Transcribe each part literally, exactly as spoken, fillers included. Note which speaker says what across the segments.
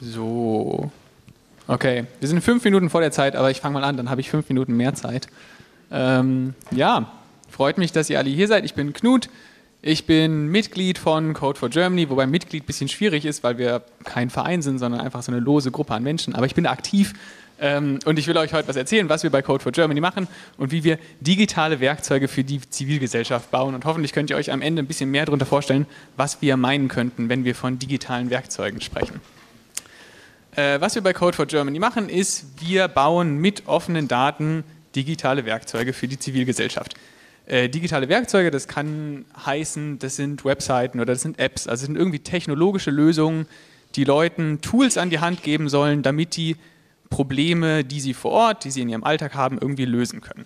Speaker 1: So. Okay, wir sind fünf Minuten vor der Zeit, aber ich fange mal an, dann habe ich fünf Minuten mehr Zeit. Ähm, ja, freut mich, dass ihr alle hier seid. Ich bin Knut. Ich bin Mitglied von Code for Germany, wobei Mitglied ein bisschen schwierig ist, weil wir kein Verein sind, sondern einfach so eine lose Gruppe an Menschen. Aber ich bin aktiv ähm, und ich will euch heute was erzählen, was wir bei Code for Germany machen und wie wir digitale Werkzeuge für die Zivilgesellschaft bauen. Und hoffentlich könnt ihr euch am Ende ein bisschen mehr darunter vorstellen, was wir meinen könnten, wenn wir von digitalen Werkzeugen sprechen. Äh, was wir bei Code for Germany machen, ist, wir bauen mit offenen Daten digitale Werkzeuge für die Zivilgesellschaft. Äh, digitale Werkzeuge, das kann heißen, das sind Webseiten oder das sind Apps, also das sind irgendwie technologische Lösungen, die Leuten Tools an die Hand geben sollen, damit die Probleme, die sie vor Ort, die sie in ihrem Alltag haben, irgendwie lösen können.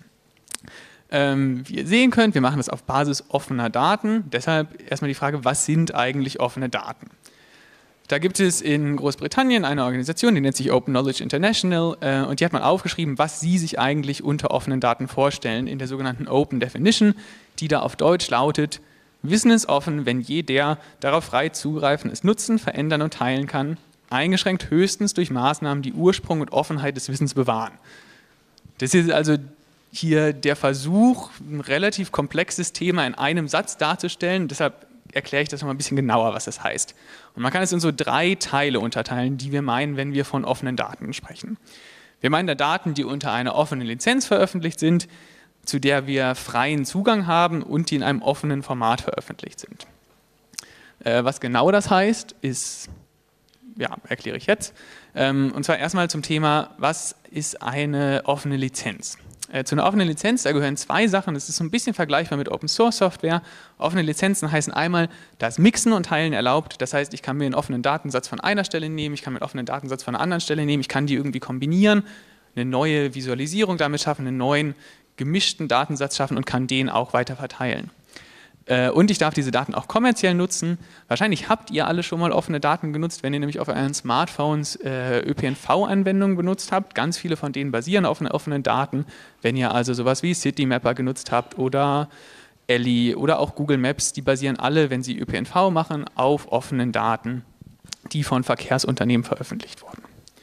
Speaker 1: Ähm, wie ihr sehen könnt, wir machen das auf Basis offener Daten, deshalb erstmal die Frage, was sind eigentlich offene Daten? Da gibt es in Großbritannien eine Organisation, die nennt sich Open Knowledge International äh, und die hat mal aufgeschrieben, was sie sich eigentlich unter offenen Daten vorstellen in der sogenannten Open Definition, die da auf Deutsch lautet: Wissen ist offen, wenn jeder darauf frei zugreifen, es nutzen, verändern und teilen kann, eingeschränkt höchstens durch Maßnahmen, die Ursprung und Offenheit des Wissens bewahren. Das ist also hier der Versuch, ein relativ komplexes Thema in einem Satz darzustellen, deshalb erkläre ich das noch mal ein bisschen genauer, was das heißt. Und man kann es in so drei Teile unterteilen, die wir meinen, wenn wir von offenen Daten sprechen. Wir meinen da Daten, die unter einer offenen Lizenz veröffentlicht sind, zu der wir freien Zugang haben und die in einem offenen Format veröffentlicht sind. Äh, was genau das heißt, ist, ja, erkläre ich jetzt. Ähm, und zwar erstmal zum Thema, was ist eine offene Lizenz? Zu einer offenen Lizenz, da gehören zwei Sachen, das ist so ein bisschen vergleichbar mit Open Source Software. Offene Lizenzen heißen einmal, dass Mixen und Teilen erlaubt, das heißt, ich kann mir einen offenen Datensatz von einer Stelle nehmen, ich kann mir einen offenen Datensatz von einer anderen Stelle nehmen, ich kann die irgendwie kombinieren, eine neue Visualisierung damit schaffen, einen neuen gemischten Datensatz schaffen und kann den auch weiter verteilen. Und ich darf diese Daten auch kommerziell nutzen. Wahrscheinlich habt ihr alle schon mal offene Daten genutzt, wenn ihr nämlich auf euren Smartphones äh, Ö P N V-Anwendungen benutzt habt. Ganz viele von denen basieren auf offenen Daten. Wenn ihr also sowas wie Citymapper genutzt habt oder Elli oder auch Google Maps, die basieren alle, wenn sie Ö P N V machen, auf offenen Daten, die von Verkehrsunternehmen veröffentlicht wurden.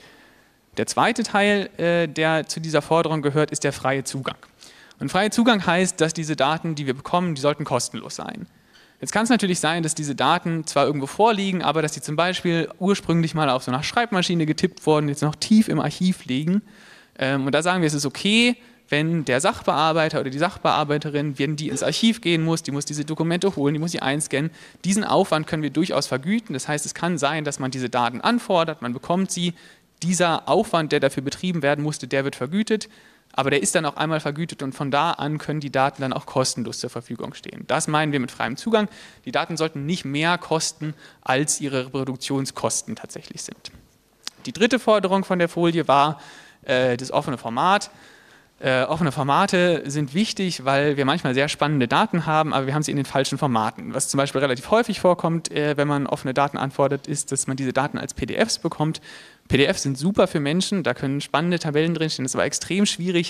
Speaker 1: Der zweite Teil, äh, der zu dieser Forderung gehört, ist der freie Zugang. Und freier Zugang heißt, dass diese Daten, die wir bekommen, die sollten kostenlos sein. Jetzt kann es natürlich sein, dass diese Daten zwar irgendwo vorliegen, aber dass sie zum Beispiel ursprünglich mal auf so einer Schreibmaschine getippt wurden, jetzt noch tief im Archiv liegen. Und da sagen wir, es ist okay, wenn der Sachbearbeiter oder die Sachbearbeiterin, wenn die ins Archiv gehen muss, die muss diese Dokumente holen, die muss sie einscannen. Diesen Aufwand können wir durchaus vergüten. Das heißt, es kann sein, dass man diese Daten anfordert, man bekommt sie. Dieser Aufwand, der dafür betrieben werden musste, der wird vergütet. Aber der ist dann auch einmal vergütet und von da an können die Daten dann auch kostenlos zur Verfügung stehen. Das meinen wir mit freiem Zugang. Die Daten sollten nicht mehr kosten, als ihre Reproduktionskosten tatsächlich sind. Die dritte Forderung von der Folie war äh, das offene Format. Äh, offene Formate sind wichtig, weil wir manchmal sehr spannende Daten haben, aber wir haben sie in den falschen Formaten. Was zum Beispiel relativ häufig vorkommt, äh, wenn man offene Daten anfordert, ist, dass man diese Daten als P D Fs bekommt. P D Fs sind super für Menschen, da können spannende Tabellen drinstehen. Es ist aber extrem schwierig,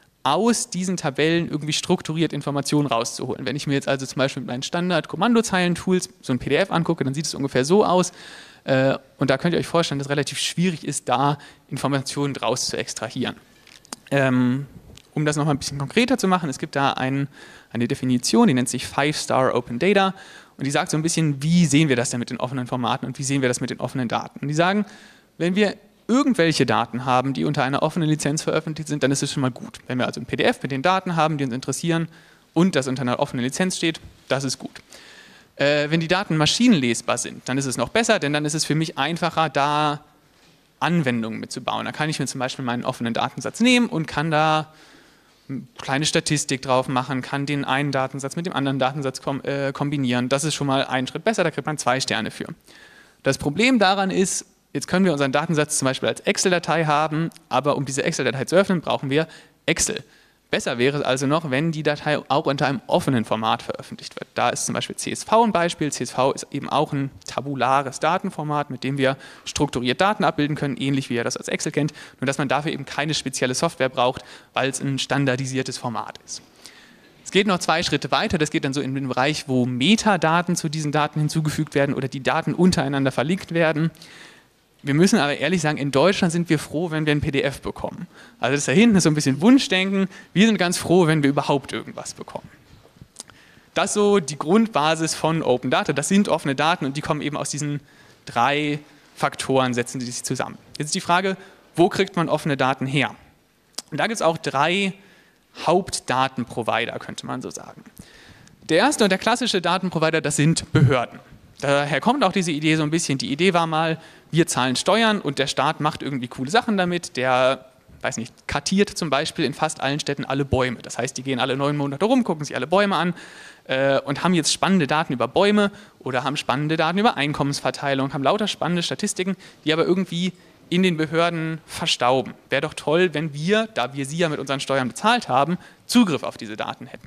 Speaker 1: aus diesen Tabellen irgendwie strukturiert Informationen rauszuholen. Wenn ich mir jetzt also zum Beispiel mit meinen Standard-Kommandozeilen-Tools so ein P D F angucke, dann sieht es ungefähr so aus. Äh, und da könnt ihr euch vorstellen, dass es relativ schwierig ist, da Informationen draus zu extrahieren. Ähm, um das nochmal ein bisschen konkreter zu machen, es gibt da ein, eine Definition, die nennt sich Five-Star Open Data und die sagt so ein bisschen, wie sehen wir das denn mit den offenen Formaten und wie sehen wir das mit den offenen Daten. Und die sagen, wenn wir irgendwelche Daten haben, die unter einer offenen Lizenz veröffentlicht sind, dann ist es schon mal gut. Wenn wir also ein P D F mit den Daten haben, die uns interessieren und das unter einer offenen Lizenz steht, das ist gut. Äh, wenn die Daten maschinenlesbar sind, dann ist es noch besser, denn dann ist es für mich einfacher, da Anwendungen mitzubauen. Da kann ich mir zum Beispiel meinen offenen Datensatz nehmen und kann da eine kleine Statistik drauf machen, kann den einen Datensatz mit dem anderen Datensatz kom äh, kombinieren. Das ist schon mal einen Schritt besser, da kriegt man zwei Sterne für. Das Problem daran ist, jetzt können wir unseren Datensatz zum Beispiel als Excel-Datei haben, aber um diese Excel-Datei zu öffnen, brauchen wir Excel. Besser wäre es also noch, wenn die Datei auch unter einem offenen Format veröffentlicht wird. Da ist zum Beispiel C S V ein Beispiel. C S V ist eben auch ein tabulares Datenformat, mit dem wir strukturiert Daten abbilden können, ähnlich wie ihr das als Excel kennt, nur dass man dafür eben keine spezielle Software braucht, weil es ein standardisiertes Format ist. Es geht noch zwei Schritte weiter, das geht dann so in den Bereich, wo Metadaten zu diesen Daten hinzugefügt werden oder die Daten untereinander verlinkt werden. wir müssen aber ehrlich sagen, in Deutschland sind wir froh, wenn wir ein P D F bekommen. Also das da hinten ist so ein bisschen Wunschdenken. Wir sind ganz froh, wenn wir überhaupt irgendwas bekommen. Das ist so die Grundbasis von Open Data. Das sind offene Daten und die kommen eben aus diesen drei Faktoren, setzen die sich zusammen. Jetzt ist die Frage, wo kriegt man offene Daten her? Und da gibt es auch drei Hauptdatenprovider, könnte man so sagen. Der erste und der klassische Datenprovider, das sind Behörden. Daher kommt auch diese Idee so ein bisschen. Die Idee war mal, wir zahlen Steuern und der Staat macht irgendwie coole Sachen damit. Der, weiß nicht, kartiert zum Beispiel in fast allen Städten alle Bäume. Das heißt, die gehen alle neun Monate rum, gucken sich alle Bäume an äh, und haben jetzt spannende Daten über Bäume oder haben spannende Daten über Einkommensverteilung, haben lauter spannende Statistiken, die aber irgendwie in den Behörden verstauben. Wäre doch toll, wenn wir, da wir sie ja mit unseren Steuern bezahlt haben, Zugriff auf diese Daten hätten.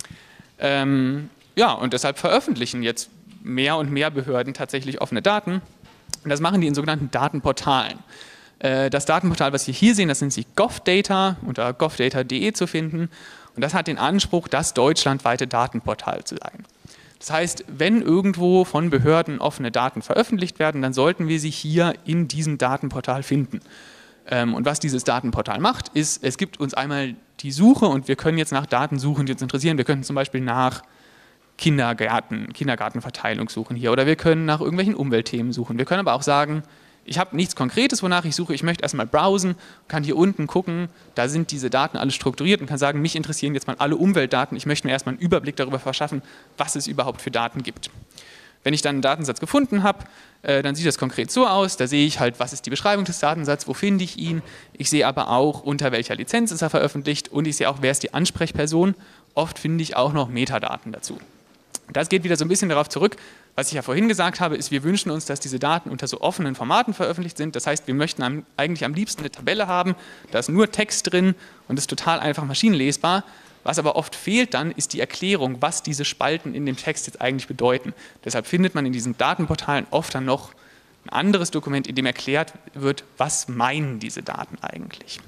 Speaker 1: Ähm, ja, und deshalb veröffentlichen jetzt mehr und mehr Behörden tatsächlich offene Daten. Und das machen die in sogenannten Datenportalen. Äh, das Datenportal, was wir hier sehen, das nennt sich GovData, unter govdata punkt de zu finden. Und das hat den Anspruch, das deutschlandweite Datenportal zu sein. Das heißt, wenn irgendwo von Behörden offene Daten veröffentlicht werden, dann sollten wir sie hier in diesem Datenportal finden. Ähm, und was dieses Datenportal macht, ist, es gibt uns einmal die Suche und wir können jetzt nach Daten suchen, die uns interessieren. Wir können zum Beispiel nach Kindergärten, Kindergartenverteilung suchen hier oder wir können nach irgendwelchen Umweltthemen suchen. Wir können aber auch sagen, ich habe nichts Konkretes, wonach ich suche, ich möchte erstmal browsen, kann hier unten gucken, da sind diese Daten alle strukturiert und kann sagen, mich interessieren jetzt mal alle Umweltdaten, ich möchte mir erstmal einen Überblick darüber verschaffen, was es überhaupt für Daten gibt. Wenn ich dann einen Datensatz gefunden habe, äh, dann sieht das konkret so aus, da sehe ich halt, was ist die Beschreibung des Datensatzes, wo finde ich ihn, ich sehe aber auch, unter welcher Lizenz ist er veröffentlicht und ich sehe auch, wer ist die Ansprechperson, oft finde ich auch noch Metadaten dazu. Das geht wieder so ein bisschen darauf zurück, was ich ja vorhin gesagt habe, ist, wir wünschen uns, dass diese Daten unter so offenen Formaten veröffentlicht sind. Das heißt, wir möchten am, eigentlich am liebsten eine Tabelle haben, da ist nur Text drin und ist total einfach maschinenlesbar. Was aber oft fehlt dann, ist die Erklärung, was diese Spalten in dem Text jetzt eigentlich bedeuten. Deshalb findet man in diesen Datenportalen oft dann noch ein anderes Dokument, in dem erklärt wird, was meinen diese Daten eigentlich.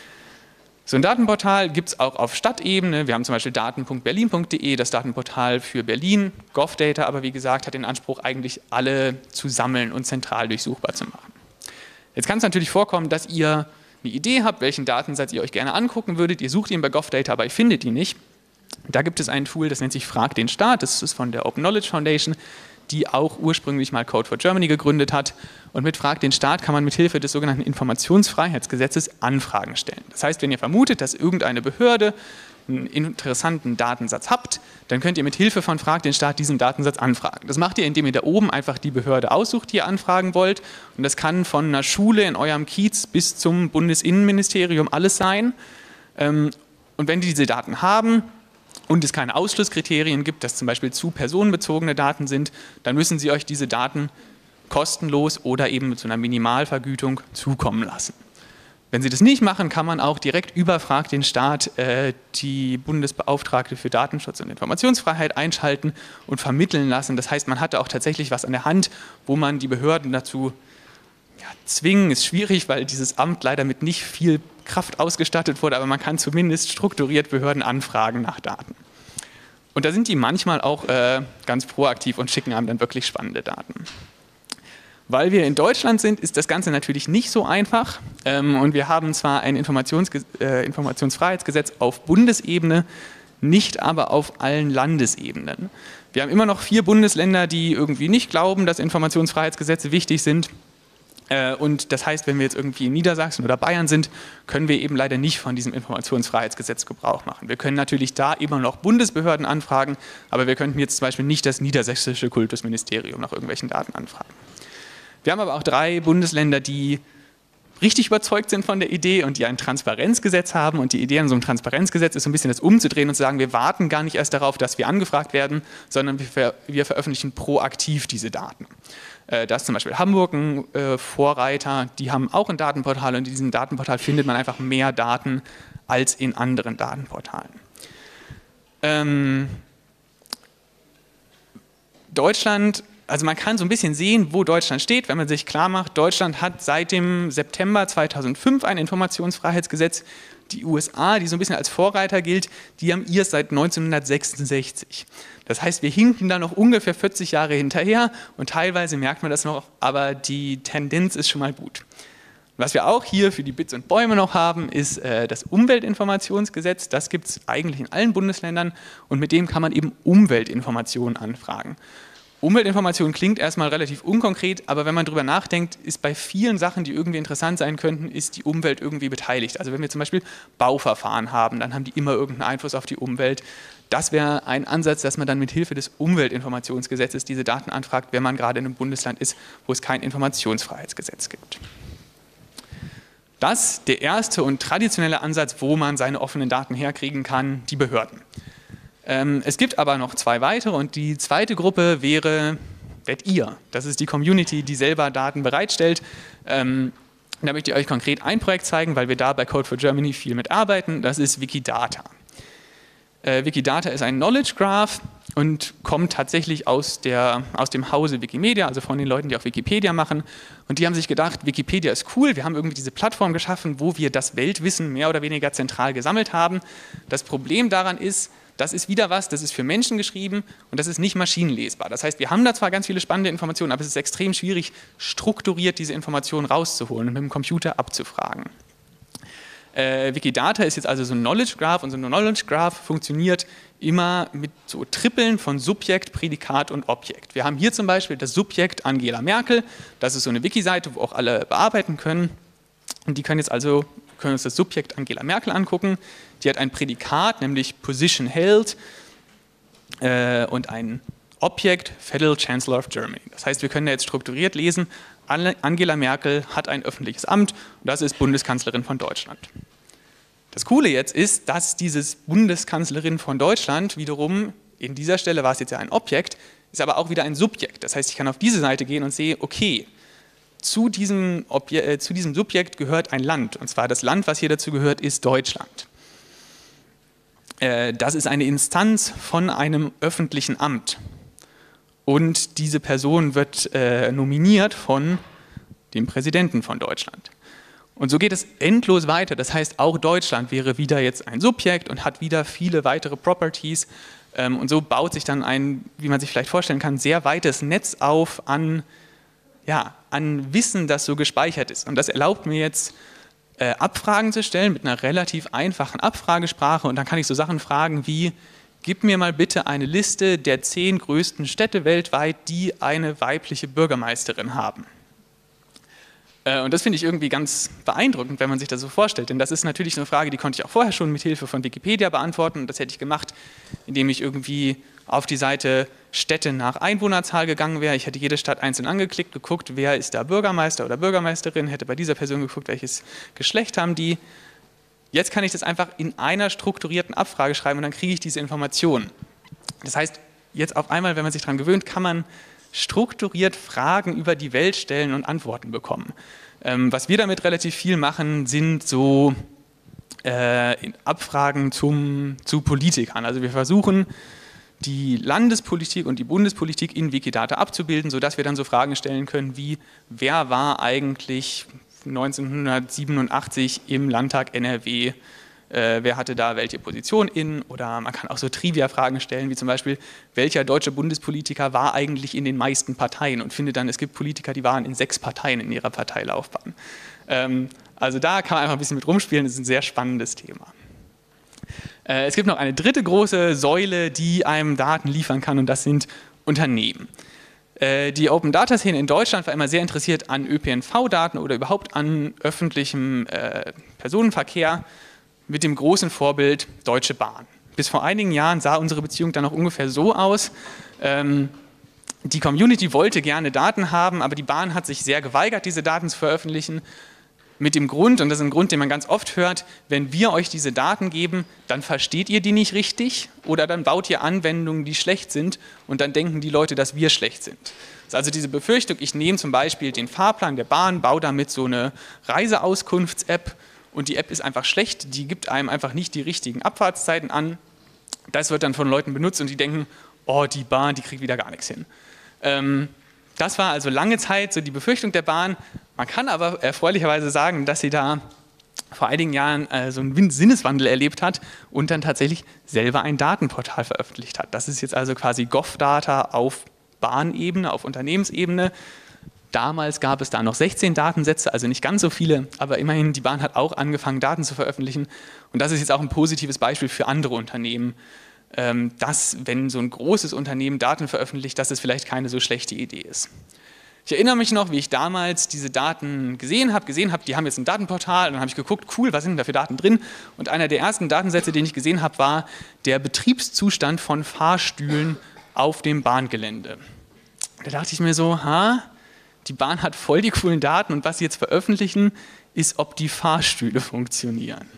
Speaker 1: So ein Datenportal gibt es auch auf Stadtebene. Wir haben zum Beispiel daten punkt berlin punkt de, das Datenportal für Berlin. GovData aber, wie gesagt, hat den Anspruch, eigentlich alle zu sammeln und zentral durchsuchbar zu machen. Jetzt kann es natürlich vorkommen, dass ihr eine Idee habt, welchen Datensatz ihr euch gerne angucken würdet. Ihr sucht ihn bei GovData, aber ihr findet ihn nicht. Da gibt es ein Tool, das nennt sich Frag den Staat. Das ist von der Open Knowledge Foundation, die auch ursprünglich mal Code for Germany gegründet hat. Und mit Frag den Staat kann man mit Hilfe des sogenannten Informationsfreiheitsgesetzes Anfragen stellen. Das heißt, wenn ihr vermutet, dass irgendeine Behörde einen interessanten Datensatz habt, dann könnt ihr mit Hilfe von Frag den Staat diesen Datensatz anfragen. Das macht ihr, indem ihr da oben einfach die Behörde aussucht, die ihr anfragen wollt. Und das kann von einer Schule in eurem Kiez bis zum Bundesinnenministerium alles sein. Und wenn die diese Daten haben, und es keine Ausschlusskriterien gibt, dass zum Beispiel zu personenbezogene Daten sind, dann müssen Sie euch diese Daten kostenlos oder eben mit so einer Minimalvergütung zukommen lassen. Wenn Sie das nicht machen, kann man auch direkt über Frag den Staat äh, die Bundesbeauftragte für Datenschutz und Informationsfreiheit einschalten und vermitteln lassen. Das heißt, man hatte auch tatsächlich was an der Hand, wo man die Behörden dazu ja, zwingen, ist schwierig, weil dieses Amt leider mit nicht viel Kraft ausgestattet wurde, aber man kann zumindest strukturiert Behörden anfragen nach Daten. Und da sind die manchmal auch äh, ganz proaktiv und schicken einem dann wirklich spannende Daten. Weil wir in Deutschland sind, ist das Ganze natürlich nicht so einfach. Ähm, und wir haben zwar ein Informationsge äh, Informationsfreiheitsgesetz auf Bundesebene, nicht aber auf allen Landesebenen. Wir haben immer noch vier Bundesländer, die irgendwie nicht glauben, dass Informationsfreiheitsgesetze wichtig sind. Und das heißt, wenn wir jetzt irgendwie in Niedersachsen oder Bayern sind, können wir eben leider nicht von diesem Informationsfreiheitsgesetz Gebrauch machen. Wir können natürlich da immer noch Bundesbehörden anfragen, aber wir könnten jetzt zum Beispiel nicht das niedersächsische Kultusministerium nach irgendwelchen Daten anfragen. Wir haben aber auch drei Bundesländer, die richtig überzeugt sind von der Idee und die ein Transparenzgesetz haben. Und die Idee an so einem Transparenzgesetz ist so ein bisschen das umzudrehen und zu sagen, wir warten gar nicht erst darauf, dass wir angefragt werden, sondern wir, ver wir veröffentlichen proaktiv diese Daten. Da ist zum Beispiel Hamburg ein äh, Vorreiter, die haben auch ein Datenportal und in diesem Datenportal findet man einfach mehr Daten als in anderen Datenportalen. Ähm, Deutschland also man kann so ein bisschen sehen, wo Deutschland steht, wenn man sich klar macht, Deutschland hat seit dem September zweitausendfünf ein Informationsfreiheitsgesetz. Die U S A, die so ein bisschen als Vorreiter gilt, die haben ihr seit neunzehnhundertsechsundsechzig. Das heißt, wir hinken da noch ungefähr vierzig Jahre hinterher und teilweise merkt man das noch, aber die Tendenz ist schon mal gut. Was wir auch hier für die Bits und Bäume noch haben, ist äh, das Umweltinformationsgesetz. Das gibt es eigentlich in allen Bundesländern und mit dem kann man eben Umweltinformationen anfragen. Umweltinformation klingt erstmal relativ unkonkret, aber wenn man drüber nachdenkt, ist bei vielen Sachen, die irgendwie interessant sein könnten, ist die Umwelt irgendwie beteiligt. Also wenn wir zum Beispiel Bauverfahren haben, dann haben die immer irgendeinen Einfluss auf die Umwelt. Das wäre ein Ansatz, dass man dann mit Hilfe des Umweltinformationsgesetzes diese Daten anfragt, wenn man gerade in einem Bundesland ist, wo es kein Informationsfreiheitsgesetz gibt. Das ist der erste und traditionelle Ansatz, wo man seine offenen Daten herkriegen kann, die Behörden. Es gibt aber noch zwei weitere und die zweite Gruppe wäre, werdet ihr. Das ist die Community, die selber Daten bereitstellt. Ähm, da möchte ich euch konkret ein Projekt zeigen, weil wir da bei Code for Germany viel mitarbeiten. Das ist Wikidata. Äh, Wikidata ist ein Knowledge Graph und kommt tatsächlich aus, der, aus dem Hause Wikimedia, also von den Leuten, die auch Wikipedia machen. Und die haben sich gedacht, Wikipedia ist cool, wir haben irgendwie diese Plattform geschaffen, wo wir das Weltwissen mehr oder weniger zentral gesammelt haben. Das Problem daran ist, das ist wieder was, das ist für Menschen geschrieben und das ist nicht maschinenlesbar. Das heißt, wir haben da zwar ganz viele spannende Informationen, aber es ist extrem schwierig, strukturiert diese Informationen rauszuholen und mit dem Computer abzufragen. Äh, Wikidata ist jetzt also so ein Knowledge Graph und so ein Knowledge Graph funktioniert immer mit so Trippeln von Subjekt, Prädikat und Objekt. Wir haben hier zum Beispiel das Subjekt Angela Merkel, das ist so eine Wiki-Seite, wo auch alle bearbeiten können und die können jetzt also können uns das Subjekt Angela Merkel angucken. Die hat ein Prädikat, nämlich Position Held äh, und ein Objekt Federal Chancellor of Germany. Das heißt, wir können da jetzt strukturiert lesen, Angela Merkel hat ein öffentliches Amt und das ist Bundeskanzlerin von Deutschland. Das Coole jetzt ist, dass dieses Bundeskanzlerin von Deutschland wiederum, in dieser Stelle war es jetzt ja ein Objekt, ist aber auch wieder ein Subjekt. Das heißt, ich kann auf diese Seite gehen und sehe, okay, Zu diesem, Obje äh, zu diesem Subjekt gehört ein Land, und zwar das Land, was hier dazu gehört, ist Deutschland. Äh, das ist eine Instanz von einem öffentlichen Amt und diese Person wird äh, nominiert von dem Präsidenten von Deutschland. Und so geht es endlos weiter, das heißt, auch Deutschland wäre wieder jetzt ein Subjekt und hat wieder viele weitere Properties ähm, und so baut sich dann ein, wie man sich vielleicht vorstellen kann, sehr weites Netz auf an Ja, an Wissen, das so gespeichert ist. Und das erlaubt mir jetzt, äh, Abfragen zu stellen mit einer relativ einfachen Abfragesprache. Und dann kann ich so Sachen fragen wie, gib mir mal bitte eine Liste der zehn größten Städte weltweit, die eine weibliche Bürgermeisterin haben. Äh, und das finde ich irgendwie ganz beeindruckend, wenn man sich das so vorstellt. Denn das ist natürlich so eine Frage, die konnte ich auch vorher schon mit Hilfe von Wikipedia beantworten. Und das hätte ich gemacht, indem ich irgendwie auf die Seite Städte nach Einwohnerzahl gegangen wäre. Ich hätte jede Stadt einzeln angeklickt, geguckt, wer ist da Bürgermeister oder Bürgermeisterin, hätte bei dieser Person geguckt, welches Geschlecht haben die. Jetzt kann ich das einfach in einer strukturierten Abfrage schreiben und dann kriege ich diese Informationen. Das heißt, jetzt auf einmal, wenn man sich daran gewöhnt, kann man strukturiert Fragen über die Welt stellen und Antworten bekommen. Ähm, was wir damit relativ viel machen, sind so äh, Abfragen zum, zu Politikern. Also wir versuchen, die Landespolitik und die Bundespolitik in Wikidata abzubilden, sodass wir dann so Fragen stellen können wie, wer war eigentlich neunzehnhundertsiebenundachtzig im Landtag N R W, äh, wer hatte da welche Position in, oder man kann auch so Trivia-Fragen stellen, wie zum Beispiel, welcher deutsche Bundespolitiker war eigentlich in den meisten Parteien und findet dann, es gibt Politiker, die waren in sechs Parteien in ihrer Parteilaufbahn. Ähm, also da kann man einfach ein bisschen mit rumspielen, das ist ein sehr spannendes Thema. Es gibt noch eine dritte große Säule, die einem Daten liefern kann und das sind Unternehmen. Die Open-Data-Szene in Deutschland war immer sehr interessiert an Ö P N V-Daten oder überhaupt an öffentlichem Personenverkehr mit dem großen Vorbild Deutsche Bahn. Bis vor einigen Jahren sah unsere Beziehung dann auch ungefähr so aus. Die Community wollte gerne Daten haben, aber die Bahn hat sich sehr geweigert, diese Daten zu veröffentlichen. Mit dem Grund, und das ist ein Grund, den man ganz oft hört, wenn wir euch diese Daten geben, dann versteht ihr die nicht richtig oder dann baut ihr Anwendungen, die schlecht sind und dann denken die Leute, dass wir schlecht sind. Das ist also diese Befürchtung, ich nehme zum Beispiel den Fahrplan der Bahn, baue damit so eine Reiseauskunfts-App und die App ist einfach schlecht, die gibt einem einfach nicht die richtigen Abfahrtszeiten an. Das wird dann von Leuten benutzt und die denken, oh, die Bahn, die kriegt wieder gar nichts hin. Ähm, das war also lange Zeit so die Befürchtung der Bahn. Man kann aber erfreulicherweise sagen, dass sie da vor einigen Jahren äh, so einen Sinneswandel erlebt hat und dann tatsächlich selber ein Datenportal veröffentlicht hat. Das ist jetzt also quasi Govdata auf Bahnebene, auf Unternehmensebene. Damals gab es da noch sechzehn Datensätze, also nicht ganz so viele, aber immerhin, die Bahn hat auch angefangen, Daten zu veröffentlichen. Und das ist jetzt auch ein positives Beispiel für andere Unternehmen, ähm, dass, wenn so ein großes Unternehmen Daten veröffentlicht, dass es vielleicht keine so schlechte Idee ist. Ich erinnere mich noch, wie ich damals diese Daten gesehen habe, gesehen habe, die haben jetzt ein Datenportal, und dann habe ich geguckt, cool, was sind denn da für Daten drin? Und einer der ersten Datensätze, den ich gesehen habe, war der Betriebszustand von Fahrstühlen auf dem Bahngelände. Da dachte ich mir so, ha, die Bahn hat voll die coolen Daten und was sie jetzt veröffentlichen, ist, ob die Fahrstühle funktionieren.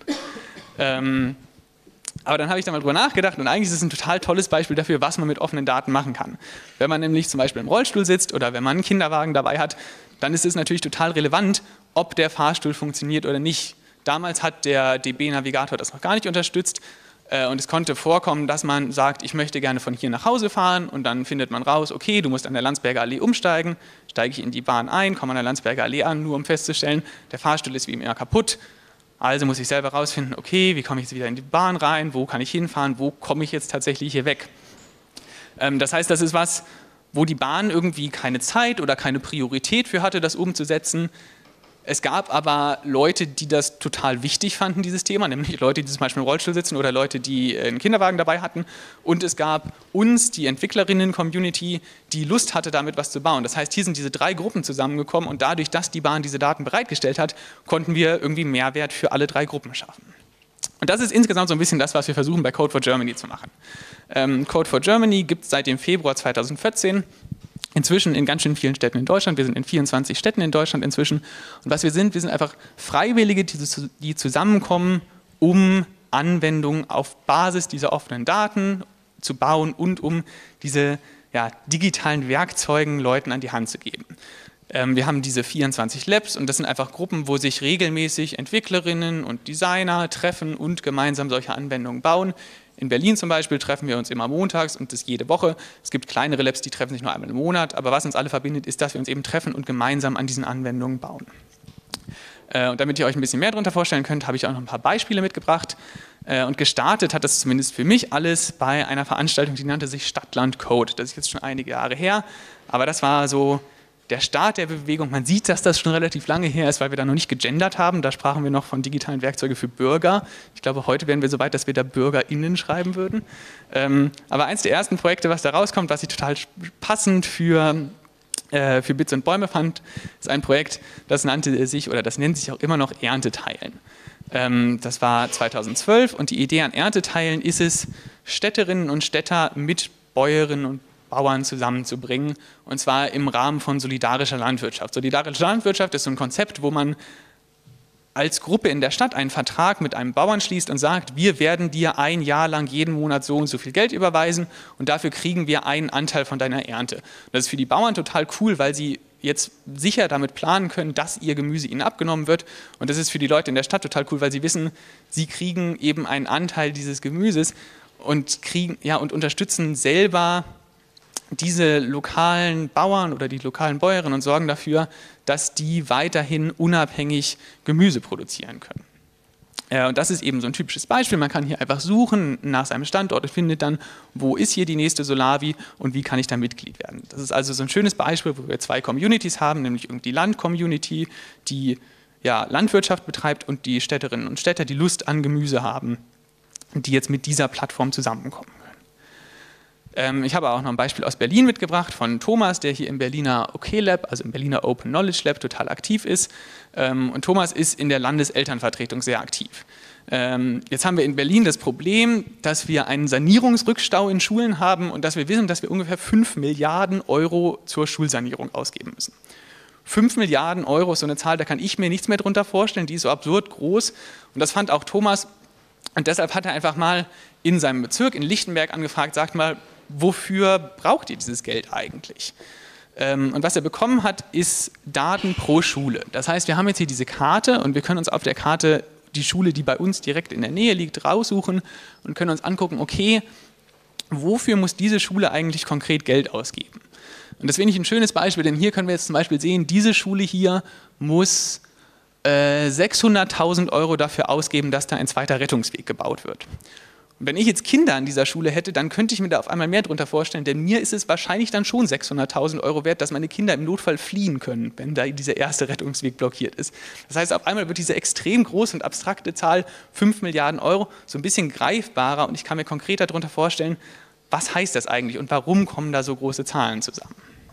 Speaker 1: ähm, aber dann habe ich da mal drüber nachgedacht und eigentlich ist es ein total tolles Beispiel dafür, was man mit offenen Daten machen kann. Wenn man nämlich zum Beispiel im Rollstuhl sitzt oder wenn man einen Kinderwagen dabei hat, dann ist es natürlich total relevant, ob der Fahrstuhl funktioniert oder nicht. Damals hat der D B-Navigator das noch gar nicht unterstützt. Und es konnte vorkommen, dass man sagt, ich möchte gerne von hier nach Hause fahren und dann findet man raus, okay, du musst an der Landsberger Allee umsteigen, steige ich in die Bahn ein, komme an der Landsberger Allee an, nur um festzustellen, der Fahrstuhl ist wie immer kaputt. Also muss ich selber rausfinden, okay, wie komme ich jetzt wieder in die Bahn rein, wo kann ich hinfahren, wo komme ich jetzt tatsächlich hier weg. Das heißt, das ist was, wo die Bahn irgendwie keine Zeit oder keine Priorität für hatte, das umzusetzen. Es gab aber Leute, die das total wichtig fanden, dieses Thema, nämlich Leute, die zum Beispiel im Rollstuhl sitzen oder Leute, die einen Kinderwagen dabei hatten. Und es gab uns, die Entwicklerinnen-Community, die Lust hatte, damit was zu bauen. Das heißt, hier sind diese drei Gruppen zusammengekommen und dadurch, dass die Bahn diese Daten bereitgestellt hat, konnten wir irgendwie Mehrwert für alle drei Gruppen schaffen. Und das ist insgesamt so ein bisschen das, was wir versuchen bei Code for Germany zu machen. Ähm, Code for Germany gibt es seit dem Februar zweitausendvierzehn. Inzwischen in ganz schön vielen Städten in Deutschland. Wir sind in vierundzwanzig Städten in Deutschland inzwischen. Und was wir sind, wir sind einfach Freiwillige, die zusammenkommen, um Anwendungen auf Basis dieser offenen Daten zu bauen und um diese ja, digitalen Werkzeugen Leuten an die Hand zu geben. Ähm, wir haben diese vierundzwanzig Labs und das sind einfach Gruppen, wo sich regelmäßig Entwicklerinnen und Designer treffen und gemeinsam solche Anwendungen bauen. In Berlin zum Beispiel treffen wir uns immer montags und das jede Woche. Es gibt kleinere Labs, die treffen sich nur einmal im Monat, aber was uns alle verbindet, ist, dass wir uns eben treffen und gemeinsam an diesen Anwendungen bauen. Äh, und damit ihr euch ein bisschen mehr darunter vorstellen könnt, habe ich auch noch ein paar Beispiele mitgebracht. Äh, und gestartet hat das zumindest für mich alles bei einer Veranstaltung, die nannte sich Stadt-Land Code. Das ist jetzt schon einige Jahre her, aber das war so der Start der Bewegung. Man sieht, dass das schon relativ lange her ist, weil wir da noch nicht gegendert haben. Da sprachen wir noch von digitalen Werkzeugen für Bürger. Ich glaube, heute wären wir so weit, dass wir da BürgerInnen schreiben würden. Ähm, aber eins der ersten Projekte, was da rauskommt, was ich total passend für, äh, für Bits und Bäume fand, ist ein Projekt, das nannte sich, oder das nennt sich auch immer noch Ernteteilen. Ähm, das war zweitausendzwölf und die Idee an Ernteteilen ist es, Städterinnen und Städter mit Bäuerinnen und Bauern zusammenzubringen, und zwar im Rahmen von solidarischer Landwirtschaft. Solidarische Landwirtschaft ist so ein Konzept, wo man als Gruppe in der Stadt einen Vertrag mit einem Bauern schließt und sagt, wir werden dir ein Jahr lang jeden Monat so und so viel Geld überweisen und dafür kriegen wir einen Anteil von deiner Ernte. Und das ist für die Bauern total cool, weil sie jetzt sicher damit planen können, dass ihr Gemüse ihnen abgenommen wird, und das ist für die Leute in der Stadt total cool, weil sie wissen, sie kriegen eben einen Anteil dieses Gemüses und, kriegen, ja, und unterstützen selber diese lokalen Bauern oder die lokalen Bäuerinnen und sorgen dafür, dass die weiterhin unabhängig Gemüse produzieren können. Äh, und das ist eben so ein typisches Beispiel. Man kann hier einfach suchen nach seinem Standort und findet dann, wo ist hier die nächste Solavi und wie kann ich da Mitglied werden. Das ist also so ein schönes Beispiel, wo wir zwei Communities haben, nämlich die Land-Community, die ja, Landwirtschaft betreibt, und die Städterinnen und Städter, die Lust an Gemüse haben und die jetzt mit dieser Plattform zusammenkommen. Ich habe auch noch ein Beispiel aus Berlin mitgebracht von Thomas, der hier im Berliner OK Lab, also im Berliner Open Knowledge Lab, total aktiv ist. Und Thomas ist in der Landeselternvertretung sehr aktiv. Jetzt haben wir in Berlin das Problem, dass wir einen Sanierungsrückstau in Schulen haben und dass wir wissen, dass wir ungefähr fünf Milliarden Euro zur Schulsanierung ausgeben müssen. fünf Milliarden Euro ist so eine Zahl, da kann ich mir nichts mehr drunter vorstellen, die ist so absurd groß. Und das fand auch Thomas. Und deshalb hat er einfach mal in seinem Bezirk in Lichtenberg angefragt, sagt mal, wofür braucht ihr dieses Geld eigentlich? Und was er bekommen hat, ist Daten pro Schule. Das heißt, wir haben jetzt hier diese Karte und wir können uns auf der Karte die Schule, die bei uns direkt in der Nähe liegt, raussuchen und können uns angucken, okay, wofür muss diese Schule eigentlich konkret Geld ausgeben? Und das finde ich ein schönes Beispiel, denn hier können wir jetzt zum Beispiel sehen, diese Schule hier muss äh, sechshunderttausend Euro dafür ausgeben, dass da ein zweiter Rettungsweg gebaut wird. Und wenn ich jetzt Kinder an dieser Schule hätte, dann könnte ich mir da auf einmal mehr drunter vorstellen, denn mir ist es wahrscheinlich dann schon sechshunderttausend Euro wert, dass meine Kinder im Notfall fliehen können, wenn da dieser erste Rettungsweg blockiert ist. Das heißt, auf einmal wird diese extrem große und abstrakte Zahl, fünf Milliarden Euro, so ein bisschen greifbarer und ich kann mir konkreter darunter vorstellen, was heißt das eigentlich und warum kommen da so große Zahlen zusammen.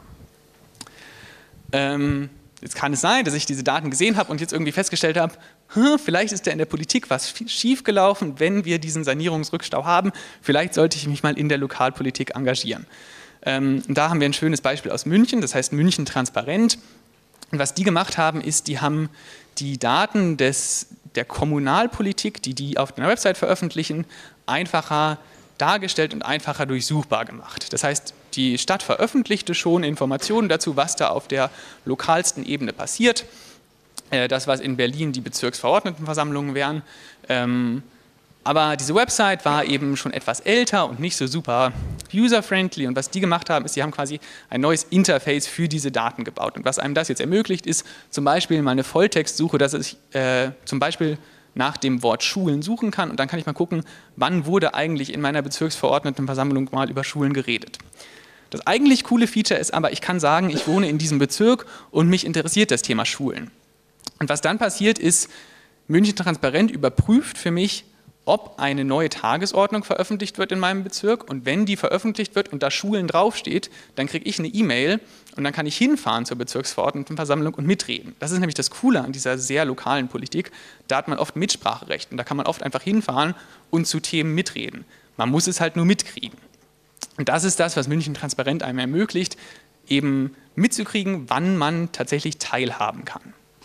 Speaker 1: Ähm, Jetzt kann es sein, dass ich diese Daten gesehen habe und jetzt irgendwie festgestellt habe, hm, vielleicht ist da in der Politik was schiefgelaufen, wenn wir diesen Sanierungsrückstau haben. Vielleicht sollte ich mich mal in der Lokalpolitik engagieren. Ähm, und da haben wir ein schönes Beispiel aus München, das heißt München Transparent. Und was die gemacht haben, ist, die haben die Daten des, der Kommunalpolitik, die die auf einer Website veröffentlichen, einfacher dargestellt und einfacher durchsuchbar gemacht. Das heißt, die Stadt veröffentlichte schon Informationen dazu, was da auf der lokalsten Ebene passiert. Das, was in Berlin die Bezirksverordnetenversammlungen wären. Aber diese Website war eben schon etwas älter und nicht so super user-friendly. Und was die gemacht haben, ist, sie haben quasi ein neues Interface für diese Daten gebaut. Und was einem das jetzt ermöglicht, ist zum Beispiel mal eine Volltextsuche, dass ich äh, zum Beispiel nach dem Wort Schulen suchen kann und dann kann ich mal gucken, wann wurde eigentlich in meiner Bezirksverordnetenversammlung mal über Schulen geredet. Das eigentlich coole Feature ist aber, ich kann sagen, ich wohne in diesem Bezirk und mich interessiert das Thema Schulen. Und was dann passiert ist, München Transparent überprüft für mich, ob eine neue Tagesordnung veröffentlicht wird in meinem Bezirk und wenn die veröffentlicht wird und da Schulen draufsteht, dann kriege ich eine E-Mail und dann kann ich hinfahren zur Bezirksverordnetenversammlung und mitreden. Das ist nämlich das Coole an dieser sehr lokalen Politik, da hat man oft Mitspracherecht und da kann man oft einfach hinfahren und zu Themen mitreden. Man muss es halt nur mitkriegen. Und das ist das, was München Transparent einem ermöglicht, eben mitzukriegen, wann man tatsächlich teilhaben kann.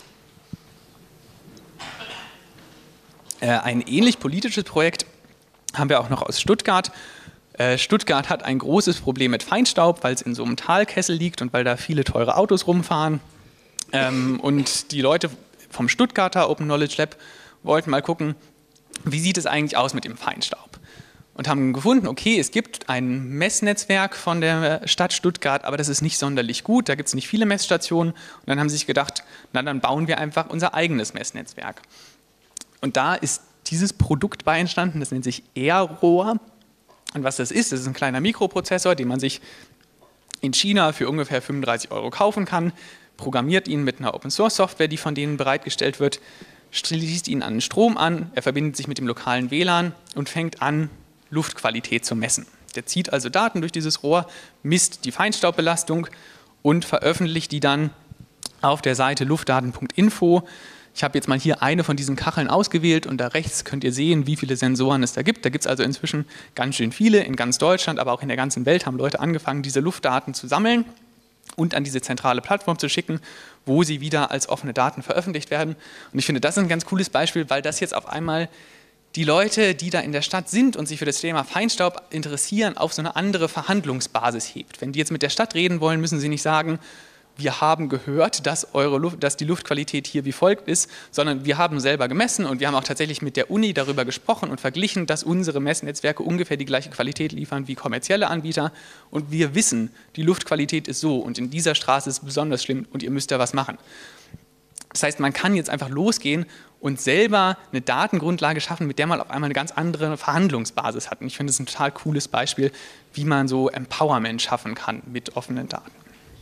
Speaker 1: Ein ähnlich politisches Projekt haben wir auch noch aus Stuttgart. Stuttgart hat ein großes Problem mit Feinstaub, weil es in so einem Talkessel liegt und weil da viele teure Autos rumfahren. Und die Leute vom Stuttgarter Open Knowledge Lab wollten mal gucken, wie sieht es eigentlich aus mit dem Feinstaub? Und haben gefunden, okay, es gibt ein Messnetzwerk von der Stadt Stuttgart, aber das ist nicht sonderlich gut, da gibt es nicht viele Messstationen. Und dann haben sie sich gedacht, na dann bauen wir einfach unser eigenes Messnetzwerk. Und da ist dieses Produkt bei entstanden, das nennt sich AirRohr. Und was das ist, das ist ein kleiner Mikroprozessor, den man sich in China für ungefähr fünfunddreißig Euro kaufen kann, programmiert ihn mit einer Open-Source-Software, die von denen bereitgestellt wird, schließt ihn an den Strom an, er verbindet sich mit dem lokalen W L A N und fängt an, Luftqualität zu messen. Der zieht also Daten durch dieses Rohr, misst die Feinstaubbelastung und veröffentlicht die dann auf der Seite luftdaten punkt info. Ich habe jetzt mal hier eine von diesen Kacheln ausgewählt und da rechts könnt ihr sehen, wie viele Sensoren es da gibt. Da gibt es also inzwischen ganz schön viele, in ganz Deutschland, aber auch in der ganzen Welt haben Leute angefangen, diese Luftdaten zu sammeln und an diese zentrale Plattform zu schicken, wo sie wieder als offene Daten veröffentlicht werden. Und ich finde, das ist ein ganz cooles Beispiel, weil das jetzt auf einmal die Leute, die da in der Stadt sind und sich für das Thema Feinstaub interessieren, auf so eine andere Verhandlungsbasis hebt. Wenn die jetzt mit der Stadt reden wollen, müssen sie nicht sagen, wir haben gehört, dass, eure Luft, dass die Luftqualität hier wie folgt ist, sondern wir haben selber gemessen und wir haben auch tatsächlich mit der Uni darüber gesprochen und verglichen, dass unsere Messnetzwerke ungefähr die gleiche Qualität liefern wie kommerzielle Anbieter und wir wissen, die Luftqualität ist so und in dieser Straße ist es besonders schlimm und ihr müsst da was machen. Das heißt, man kann jetzt einfach losgehen und selber eine Datengrundlage schaffen, mit der man auf einmal eine ganz andere Verhandlungsbasis hat. Und ich finde, das ist ein total cooles Beispiel, wie man so Empowerment schaffen kann mit offenen Daten.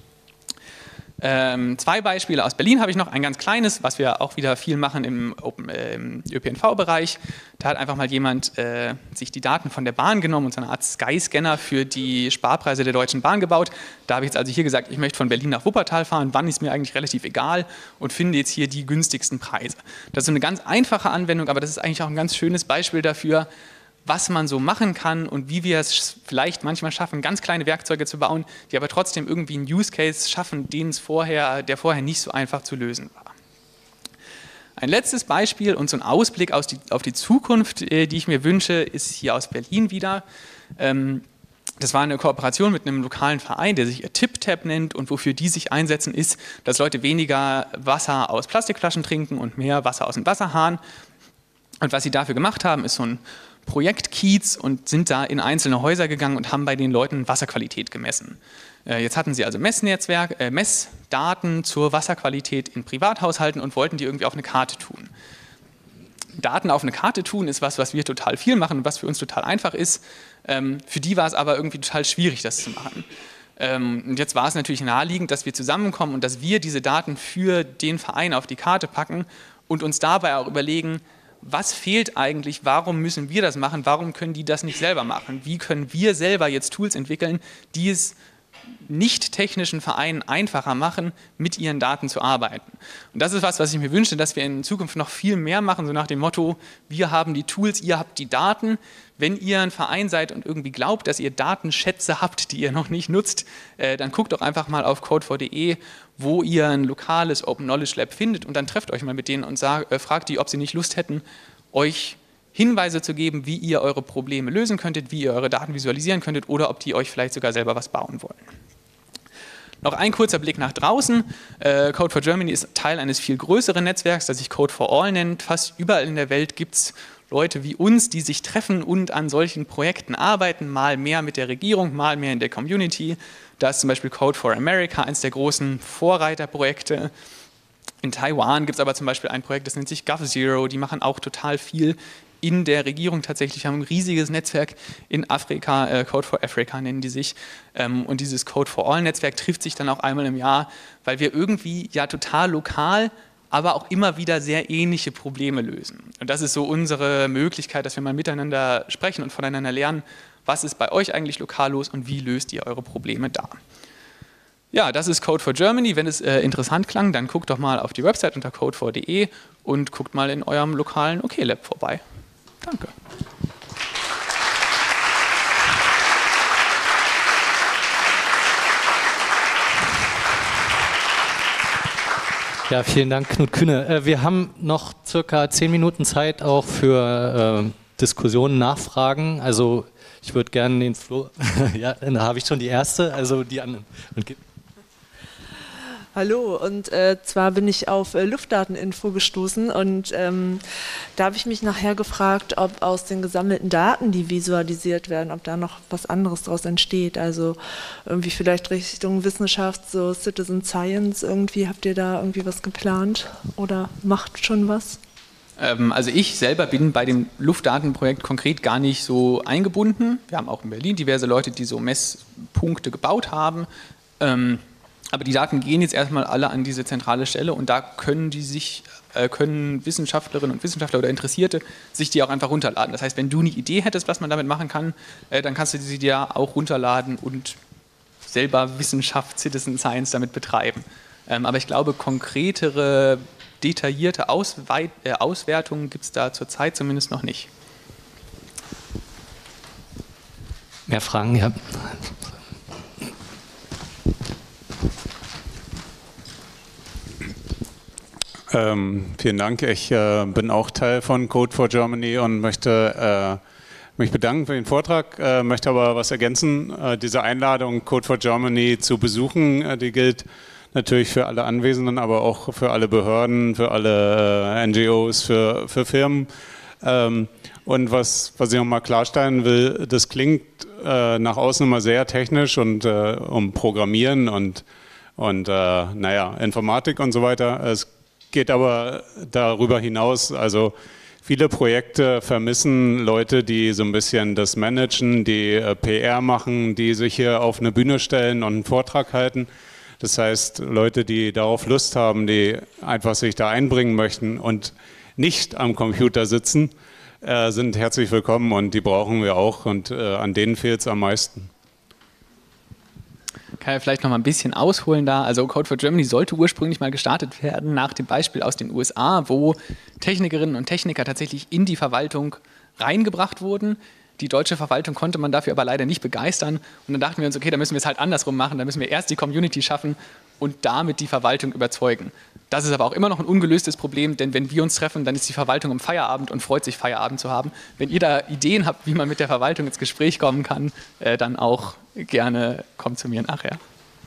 Speaker 1: Ähm, zwei Beispiele aus Berlin habe ich noch, ein ganz kleines, was wir auch wieder viel machen im, Open, äh, im Ö P N V-Bereich. Da hat einfach mal jemand äh, sich die Daten von der Bahn genommen und so eine Art Skyscanner für die Sparpreise der Deutschen Bahn gebaut. Da habe ich jetzt also hier gesagt, ich möchte von Berlin nach Wuppertal fahren, wann ist mir eigentlich relativ egal und finde jetzt hier die günstigsten Preise. Das ist so eine ganz einfache Anwendung, aber das ist eigentlich auch ein ganz schönes Beispiel dafür, was man so machen kann und wie wir es vielleicht manchmal schaffen, ganz kleine Werkzeuge zu bauen, die aber trotzdem irgendwie einen Use Case schaffen, den es vorher, der vorher nicht so einfach zu lösen war. Ein letztes Beispiel und so ein Ausblick aus die, auf die Zukunft, die ich mir wünsche, ist hier aus Berlin wieder. Das war eine Kooperation mit einem lokalen Verein, der sich TipTap nennt und wofür die sich einsetzen, ist, dass Leute weniger Wasser aus Plastikflaschen trinken und mehr Wasser aus dem Wasserhahn. Und was sie dafür gemacht haben, ist so ein Projektkiez und sind da in einzelne Häuser gegangen und haben bei den Leuten Wasserqualität gemessen. Äh, jetzt hatten sie also Messnetzwerk, äh, Messdaten zur Wasserqualität in Privathaushalten und wollten die irgendwie auf eine Karte tun. Daten auf eine Karte tun ist was, was wir total viel machen und was für uns total einfach ist. Ähm, für die war es aber irgendwie total schwierig, das zu machen. Ähm, und jetzt war es natürlich naheliegend, dass wir zusammenkommen und dass wir diese Daten für den Verein auf die Karte packen und uns dabei auch überlegen, was fehlt eigentlich, warum müssen wir das machen, warum können die das nicht selber machen, wie können wir selber jetzt Tools entwickeln, die es nicht technischen Vereinen einfacher machen, mit ihren Daten zu arbeiten. Und das ist was, was ich mir wünsche, dass wir in Zukunft noch viel mehr machen, so nach dem Motto, wir haben die Tools, ihr habt die Daten. Wenn ihr ein Verein seid und irgendwie glaubt, dass ihr Datenschätze habt, die ihr noch nicht nutzt, äh, dann guckt doch einfach mal auf code four punkt de, wo ihr ein lokales Open Knowledge Lab findet und dann trefft euch mal mit denen und sag, äh, fragt die, ob sie nicht Lust hätten, euch Hinweise zu geben, wie ihr eure Probleme lösen könntet, wie ihr eure Daten visualisieren könntet oder ob die euch vielleicht sogar selber was bauen wollen. Noch ein kurzer Blick nach draußen. Äh, Code for Germany ist Teil eines viel größeren Netzwerks, das sich Code for All nennt. Fast überall in der Welt gibt es Leute wie uns, die sich treffen und an solchen Projekten arbeiten, mal mehr mit der Regierung, mal mehr in der Community. Da ist zum Beispiel Code for America, eines der großen Vorreiterprojekte. In Taiwan gibt es aber zum Beispiel ein Projekt, das nennt sich GovZero, die machen auch total viel in der Regierung tatsächlich, haben ein riesiges Netzwerk in Afrika, äh, Code for Africa nennen die sich, ähm, und dieses Code for All Netzwerk trifft sich dann auch einmal im Jahr, weil wir irgendwie ja total lokal, aber auch immer wieder sehr ähnliche Probleme lösen. Und das ist so unsere Möglichkeit, dass wir mal miteinander sprechen und voneinander lernen, was ist bei euch eigentlich lokal los und wie löst ihr eure Probleme da. Ja, das ist Code for Germany. Wenn es äh, interessant klang, dann guckt doch mal auf die Website unter code four punkt de und guckt mal in eurem lokalen OK-Lab vorbei. Danke.
Speaker 2: Ja, vielen Dank, Knut Kühne. Äh, wir haben noch circa zehn Minuten Zeit auch für äh, Diskussionen, Nachfragen. Also ich würde gerne den Flo, ja, da habe ich schon die erste, also die anderen.
Speaker 3: Hallo, und äh, zwar bin ich auf äh, Luftdateninfo gestoßen und ähm, da habe ich mich nachher gefragt, ob aus den gesammelten Daten, die visualisiert werden, ob da noch was anderes daraus entsteht, also irgendwie vielleicht Richtung Wissenschaft, so Citizen Science, irgendwie habt ihr da irgendwie was geplant oder macht schon was?
Speaker 1: Ähm, also ich selber bin bei dem Luftdatenprojekt konkret gar nicht so eingebunden. Wir haben auch in Berlin diverse Leute, die so Messpunkte gebaut haben. Ähm, Aber die Daten gehen jetzt erstmal alle an diese zentrale Stelle und da können die sich, äh, können Wissenschaftlerinnen und Wissenschaftler oder Interessierte sich die auch einfach runterladen. Das heißt, wenn du eine Idee hättest, was man damit machen kann, äh, dann kannst du sie dir auch runterladen und selber Wissenschaft, Citizen Science damit betreiben. Ähm, aber ich glaube, konkretere, detaillierte Ausweit äh, Auswertungen gibt es da zurzeit zumindest noch nicht.
Speaker 2: Mehr Fragen? Ja.
Speaker 4: Ähm, vielen Dank. Ich äh, bin auch Teil von Code for Germany und möchte äh, mich bedanken für den Vortrag, äh, möchte aber was ergänzen. Äh, diese Einladung, Code for Germany zu besuchen, äh, die gilt natürlich für alle Anwesenden, aber auch für alle Behörden, für alle äh, N G Os, für, für Firmen. Ähm, und was, was ich nochmal klarstellen will, das klingt äh, nach außen immer sehr technisch und äh, um Programmieren und, und äh, naja, Informatik und so weiter. Es geht aber darüber hinaus, also viele Projekte vermissen Leute, die so ein bisschen das managen, die äh, P R machen, die sich hier auf eine Bühne stellen und einen Vortrag halten. Das heißt, Leute, die darauf Lust haben, die einfach sich da einbringen möchten und nicht am Computer sitzen, äh, sind herzlich willkommen und die brauchen wir auch und äh, an denen fehlt es am meisten.
Speaker 1: Kann ja vielleicht noch mal ein bisschen ausholen da. Also Code for Germany sollte ursprünglich mal gestartet werden nach dem Beispiel aus den U S A, wo Technikerinnen und Techniker tatsächlich in die Verwaltung reingebracht wurden. Die deutsche Verwaltung konnte man dafür aber leider nicht begeistern. Und dann dachten wir uns, okay, da müssen wir es halt andersrum machen. Da müssen wir erst die Community schaffen und damit die Verwaltung überzeugen. Das ist aber auch immer noch ein ungelöstes Problem, denn wenn wir uns treffen, dann ist die Verwaltung im Feierabend und freut sich, Feierabend zu haben. Wenn ihr da Ideen habt, wie man mit der Verwaltung ins Gespräch kommen kann, äh, dann auch gerne kommt zu mir nachher.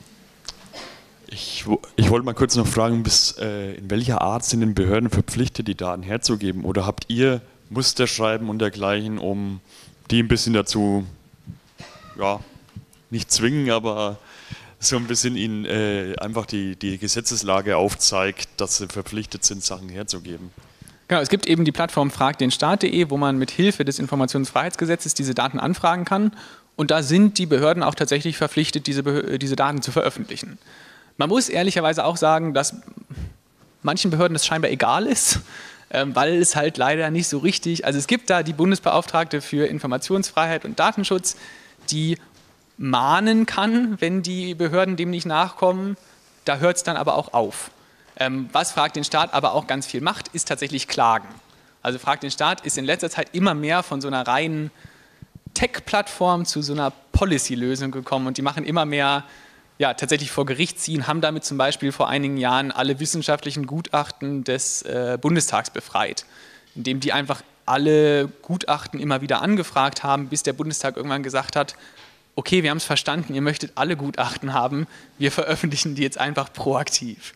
Speaker 5: Ich, ich wollte mal kurz noch fragen, bis, äh, in welcher Art sind denn Behörden verpflichtet, die Daten herzugeben? Oder habt ihr Muster schreiben und dergleichen, um die ein bisschen dazu, ja, nicht zwingen, aber so ein bisschen ihnen äh, einfach die, die Gesetzeslage aufzeigt, dass sie verpflichtet sind, Sachen herzugeben.
Speaker 1: Genau, es gibt eben die Plattform frag den staat punkt de, wo man mit Hilfe des Informationsfreiheitsgesetzes diese Daten anfragen kann. Und da sind die Behörden auch tatsächlich verpflichtet, diese, Behör- diese Daten zu veröffentlichen. Man muss ehrlicherweise auch sagen, dass manchen Behörden das scheinbar egal ist, ähm, weil es halt leider nicht so richtig, also es gibt da die Bundesbeauftragte für Informationsfreiheit und Datenschutz, die mahnen kann, wenn die Behörden dem nicht nachkommen, da hört es dann aber auch auf. Ähm, was frag den Staat aber auch ganz viel macht, ist tatsächlich Klagen. Also frag den Staat ist in letzter Zeit immer mehr von so einer reinen Tech-Plattform zu so einer Policy-Lösung gekommen und die machen immer mehr, ja, tatsächlich vor Gericht ziehen, haben damit zum Beispiel vor einigen Jahren alle wissenschaftlichen Gutachten des äh, Bundestags befreit, indem die einfach alle Gutachten immer wieder angefragt haben, bis der Bundestag irgendwann gesagt hat, okay, wir haben es verstanden, ihr möchtet alle Gutachten haben, wir veröffentlichen die jetzt einfach proaktiv.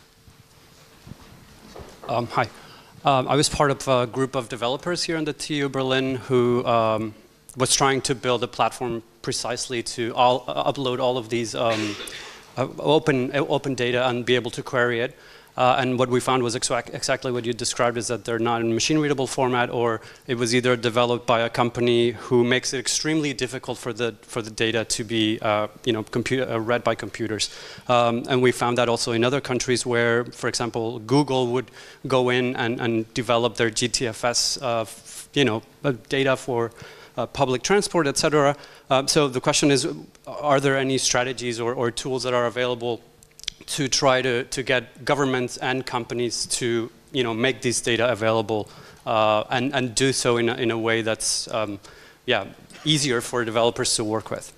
Speaker 6: Um, hi, um, I was part of a group of developers here in the T U Berlin who um, was trying to build a platform precisely to all, uh, upload all of these um, uh, open, open data and be able to query it. Uh, and what we found was exact, exactly what you described, is that they're not in machine-readable format, or it was either developed by a company who makes it extremely difficult for the for the data to be, uh, you know, computer, uh, read by computers. Um, and we found that also in other countries where, for example, Google would go in and, and develop their G T F S, uh, f you know, data for uh, public transport, et cetera. Um, so the question is, are there any strategies or, or tools that are available to try to, to get governments and companies to, you know, make these data available uh, and, and do so in a, in a way that's um, yeah, easier for developers to work with?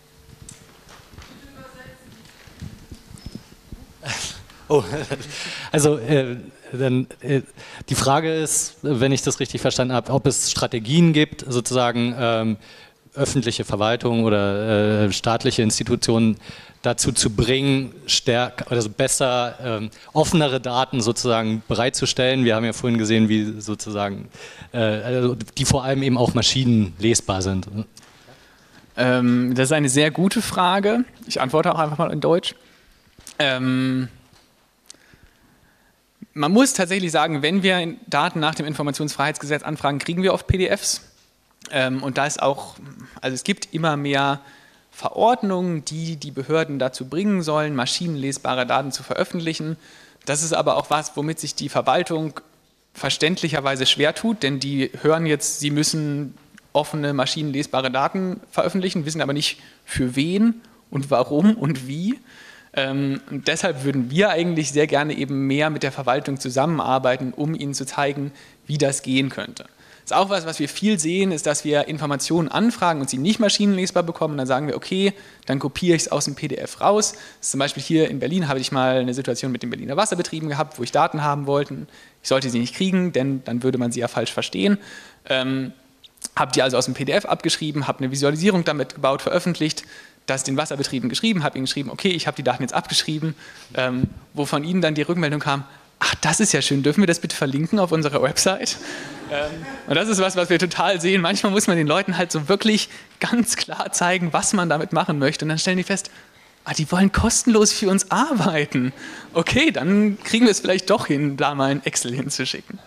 Speaker 2: Oh, also äh, dann, äh, die Frage ist, wenn ich das richtig verstanden habe, ob es Strategien gibt, sozusagen ähm, öffentliche Verwaltung oder äh, staatliche Institutionen dazu zu bringen, stärker, also besser ähm, offenere Daten sozusagen bereitzustellen. Wir haben ja vorhin gesehen, wie sozusagen, äh, also die vor allem eben auch maschinenlesbar sind.
Speaker 1: Ähm, das ist eine sehr gute Frage. Ich antworte auch einfach mal in Deutsch. Ähm, man muss tatsächlich sagen, wenn wir Daten nach dem Informationsfreiheitsgesetz anfragen, kriegen wir oft P D Fs. Ähm, und da ist auch, also es gibt immer mehr Verordnungen, die die Behörden dazu bringen sollen, maschinenlesbare Daten zu veröffentlichen. Das ist aber auch was, womit sich die Verwaltung verständlicherweise schwer tut, denn die hören jetzt, sie müssen offene, maschinenlesbare Daten veröffentlichen, wissen aber nicht für wen und warum und wie. Ähm, und deshalb würden wir eigentlich sehr gerne eben mehr mit der Verwaltung zusammenarbeiten, um ihnen zu zeigen, wie das gehen könnte. Das ist auch was, was wir viel sehen, ist, dass wir Informationen anfragen und sie nicht maschinenlesbar bekommen. Und dann sagen wir, okay, dann kopiere ich es aus dem P D F raus. Das ist zum Beispiel hier in Berlin habe ich mal eine Situation mit den Berliner Wasserbetrieben gehabt, wo ich Daten haben wollte. Ich sollte sie nicht kriegen, denn dann würde man sie ja falsch verstehen. Ähm, habe die also aus dem P D F abgeschrieben, habe eine Visualisierung damit gebaut, veröffentlicht, das den Wasserbetrieben geschrieben, habe ihnen geschrieben, okay, ich habe die Daten jetzt abgeschrieben, ähm, wo von ihnen dann die Rückmeldung kam, ach, das ist ja schön, dürfen wir das bitte verlinken auf unserer Website? Ähm, und das ist was, was wir total sehen. Manchmal muss man den Leuten halt so wirklich ganz klar zeigen, was man damit machen möchte. Und dann stellen die fest, ah, die wollen kostenlos für uns arbeiten. Okay, dann kriegen wir es vielleicht doch hin, da mal ein Excel hinzuschicken.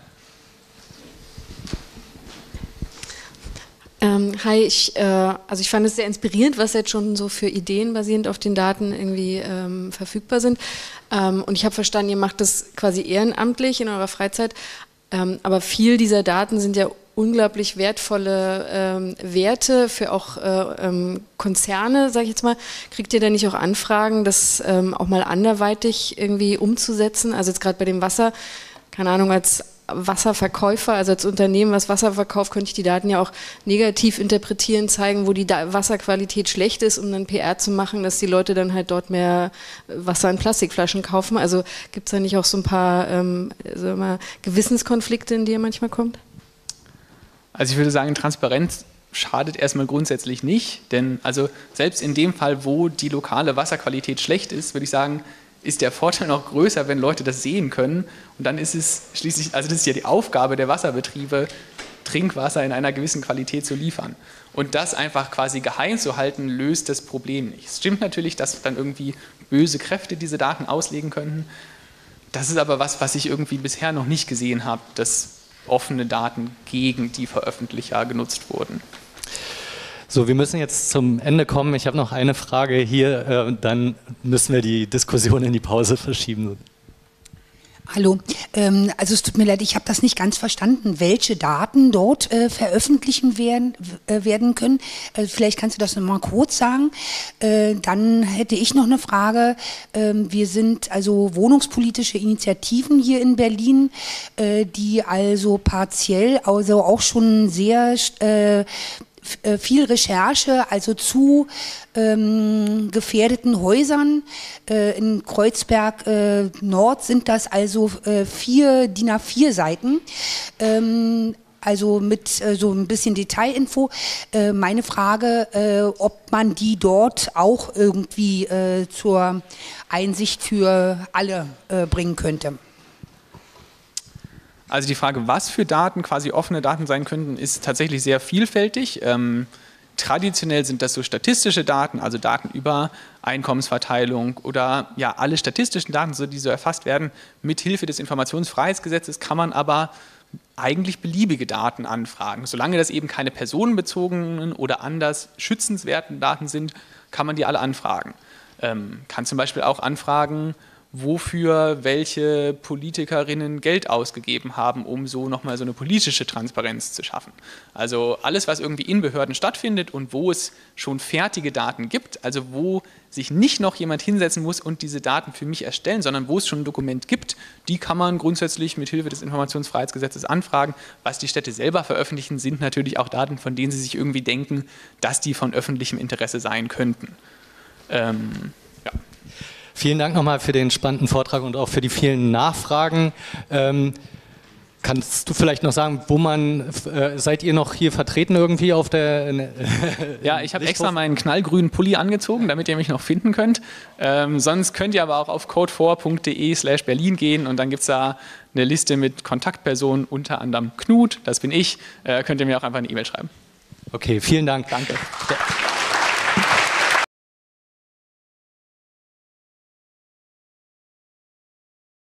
Speaker 7: Ähm, hi, ich, äh, also ich fand es sehr inspirierend, was jetzt schon so für Ideen basierend auf den Daten irgendwie ähm, verfügbar sind. Ähm, und ich habe verstanden, ihr macht das quasi ehrenamtlich in eurer Freizeit, ähm, aber viel dieser Daten sind ja unglaublich wertvolle ähm, Werte für auch äh, ähm, Konzerne, sage ich jetzt mal. Kriegt ihr da nicht auch Anfragen, das ähm, auch mal anderweitig irgendwie umzusetzen? Also jetzt gerade bei dem Wasser, keine Ahnung, als Wasserverkäufer, also als Unternehmen, was Wasser verkauft, könnte ich die Daten ja auch negativ interpretieren, zeigen, wo die Wasserqualität schlecht ist, um dann P R zu machen, dass die Leute dann halt dort mehr Wasser in Plastikflaschen kaufen. Also gibt es da nicht auch so ein paar ähm, also immer Gewissenskonflikte, in die ihr manchmal kommt?
Speaker 1: Also ich würde sagen, Transparenz schadet erstmal grundsätzlich nicht, denn also selbst in dem Fall, wo die lokale Wasserqualität schlecht ist, würde ich sagen, ist der Vorteil noch größer, wenn Leute das sehen können. Und dann ist es schließlich, also das ist ja die Aufgabe der Wasserbetriebe, Trinkwasser in einer gewissen Qualität zu liefern. Und das einfach quasi geheim zu halten, löst das Problem nicht. Es stimmt natürlich, dass dann irgendwie böse Kräfte diese Daten auslegen könnten. Das ist aber was, was ich irgendwie bisher noch nicht gesehen habe, dass offene Daten gegen die Veröffentlicher genutzt wurden.
Speaker 2: So, wir müssen jetzt zum Ende kommen. Ich habe noch eine Frage hier, äh, dann müssen wir die Diskussion in die Pause verschieben.
Speaker 8: Hallo, ähm, also es tut mir leid, ich habe das nicht ganz verstanden, welche Daten dort äh, veröffentlichen werden, äh, werden können. Äh, vielleicht kannst du das nochmal kurz sagen. Äh, dann hätte ich noch eine Frage. Ähm, wir sind also wohnungspolitische Initiativen hier in Berlin, äh, die also partiell, also auch schon sehr äh, viel Recherche, also zu ähm, gefährdeten Häusern. Äh, in Kreuzberg äh, Nord sind das also äh, vier D I N A vier Seiten. Ähm, also mit äh, so ein bisschen Detailinfo. Äh, meine Frage, äh, ob man die dort auch irgendwie äh, zur Einsicht für alle äh, bringen könnte.
Speaker 1: Also die Frage, was für Daten quasi offene Daten sein könnten, ist tatsächlich sehr vielfältig. Ähm, traditionell sind das so statistische Daten, also Daten über Einkommensverteilung oder ja alle statistischen Daten, so, die so erfasst werden. Mithilfe des Informationsfreiheitsgesetzes kann man aber eigentlich beliebige Daten anfragen. Solange das eben keine personenbezogenen oder anders schützenswerten Daten sind, kann man die alle anfragen. Ähm, kann zum Beispiel auch anfragen, wofür welche Politikerinnen Geld ausgegeben haben, um so nochmal so eine politische Transparenz zu schaffen. Also alles, was irgendwie in Behörden stattfindet und wo es schon fertige Daten gibt, also wo sich nicht noch jemand hinsetzen muss und diese Daten für mich erstellen, sondern wo es schon ein Dokument gibt, die kann man grundsätzlich mit Hilfe des Informationsfreiheitsgesetzes anfragen. Was die Städte selber veröffentlichen, sind natürlich auch Daten, von denen sie sich irgendwie denken, dass die von öffentlichem Interesse sein könnten. Ähm, ja.
Speaker 2: Vielen Dank nochmal für den spannenden Vortrag und auch für die vielen Nachfragen. Ähm, kannst du vielleicht noch sagen, wo man, äh, seid ihr noch hier vertreten irgendwie auf der... Äh,
Speaker 1: ja, ich habe extra meinen knallgrünen Pulli angezogen, damit ihr mich noch finden könnt. Ähm, sonst könnt ihr aber auch auf code four punkt de slash Berlin gehen und dann gibt es da eine Liste mit Kontaktpersonen, unter anderem Knut, das bin ich. Äh, könnt ihr mir auch einfach eine E-Mail schreiben.
Speaker 2: Okay, vielen Dank.
Speaker 1: Danke. Ja.